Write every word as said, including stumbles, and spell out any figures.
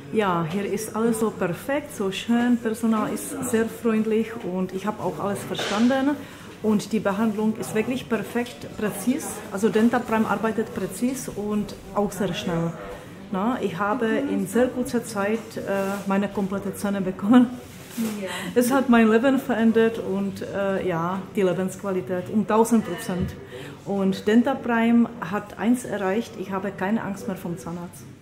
Ja, hier ist alles so perfekt, so schön, Personal ist sehr freundlich und ich habe auch alles verstanden. Und die Behandlung ist wirklich perfekt, präzis. Also Dentaprime arbeitet präzis und auch sehr schnell. Na, ich habe in sehr kurzer Zeit äh, meine komplette Zähne bekommen. Ja. Es hat mein Leben verändert und äh, ja, die Lebensqualität um tausend Prozent. Und Dentaprime hat eins erreicht, ich habe keine Angst mehr vom Zahnarzt.